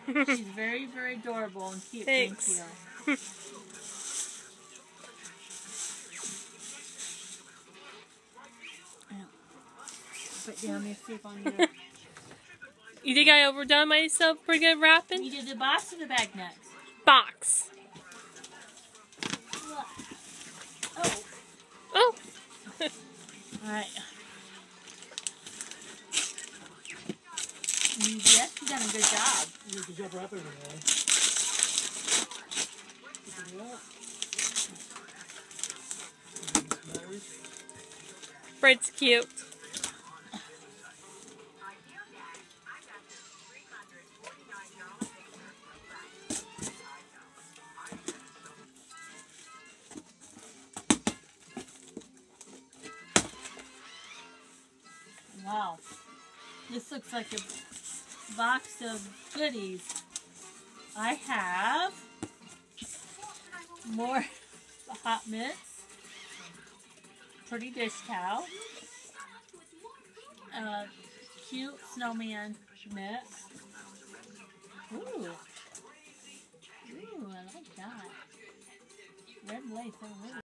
She's very, very adorable and cute. Thanks. Thank you. Put down this tip on your... You think I overdone myself pretty good wrapping? You did the box or the bag nuts? Box. Oh. Oh. Alright. Yes, you done a good job. You did a good job wrapping it, man. Fred's cute. Wow. This looks like a box of goodies. I have more hot mitts, pretty dish towel, cute snowman mitts. Ooh. Ooh, I like that. Red lace.